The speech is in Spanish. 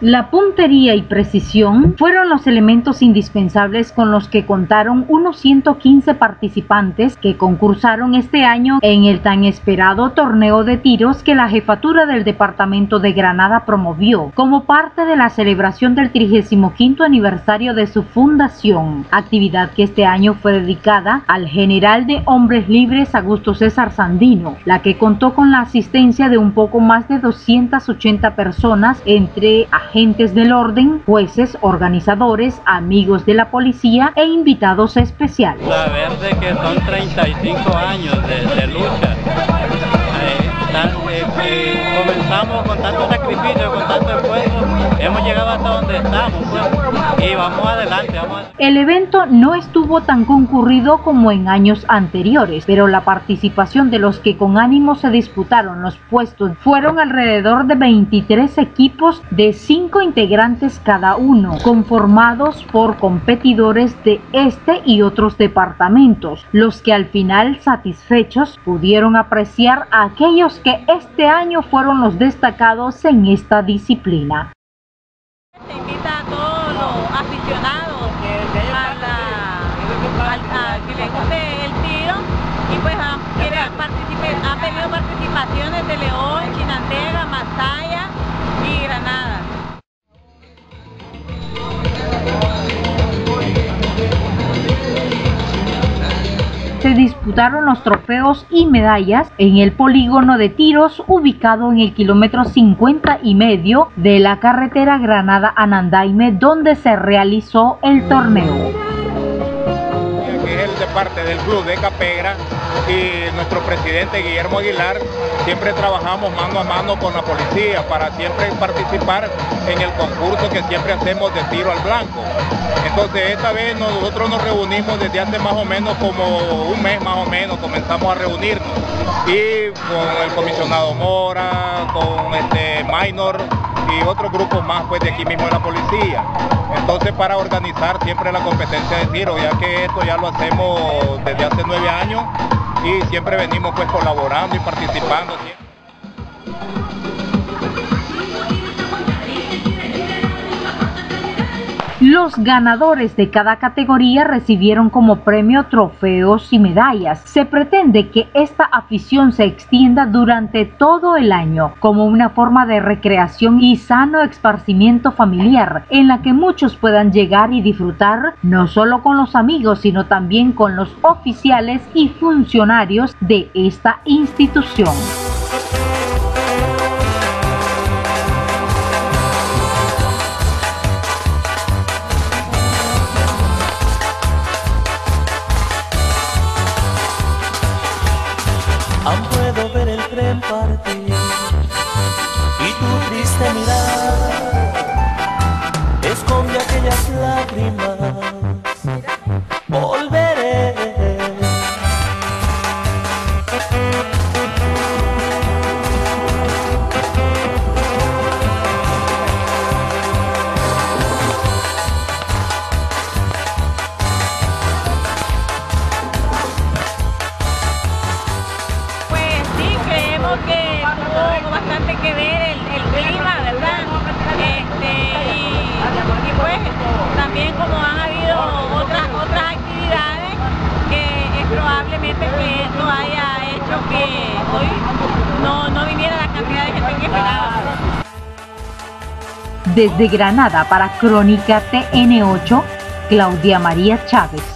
La puntería y precisión fueron los elementos indispensables con los que contaron unos 115 participantes que concursaron este año en el tan esperado torneo de tiros que la jefatura del departamento de Granada promovió como parte de la celebración del 35º aniversario de su fundación, actividad que este año fue dedicada al general de Hombres Libres Augusto César Sandino, la que contó con la asistencia de un poco más de 280 personas entre agentes del orden, jueces, organizadores, amigos de la policía e invitados especiales. Saber de que son 35 años de lucha. Comenzamos con tanto sacrificio, con tanto esfuerzo, hemos llegado hasta donde estamos, pues, y vamos adelante. El evento no estuvo tan concurrido como en años anteriores, pero la participación de los que con ánimo se disputaron los puestos fueron alrededor de 23 equipos de 5 integrantes cada uno, conformados por competidores de este y otros departamentos, los que al final satisfechos pudieron apreciar a aquellos que este año fueron los destacados en esta disciplina. Se invita a todos los aficionados a que les guste el tiro y pues ha pedido participaciones de León, Chinandega, Masaya y Granada. Se disputaron los trofeos y medallas en el polígono de tiros ubicado en el kilómetro 50,5 de la carretera Granada-Anandaime, donde se realizó el torneo. De parte del club de Capegra y nuestro presidente Guillermo Aguilar, siempre trabajamos mano a mano con la policía para siempre participar en el concurso que siempre hacemos de tiro al blanco. Entonces esta vez nosotros nos reunimos desde hace más o menos como un mes más o menos, comenzamos a reunirnos y con el comisionado Mora, con Minor y otros grupos más pues de aquí mismo de la policía. Entonces para organizar siempre la competencia de tiro, ya que esto ya lo hacemos desde hace 9 años y siempre venimos pues colaborando y participando. Los ganadores de cada categoría recibieron como premio trofeos y medallas. Se pretende que esta afición se extienda durante todo el año como una forma de recreación y sano esparcimiento familiar en la que muchos puedan llegar y disfrutar no solo con los amigos sino también con los oficiales y funcionarios de esta institución. Aún puedo ver el tren partir y tu triste mirada esconde aquellas lágrimas. Volveré. Que tuvo bastante que ver el clima, ¿verdad? Y pues también como han habido otras actividades, es probablemente que esto haya hecho que hoy no viniera la cantidad de gente que esperaba. Desde Granada para Crónica TN8, Claudia María Chávez.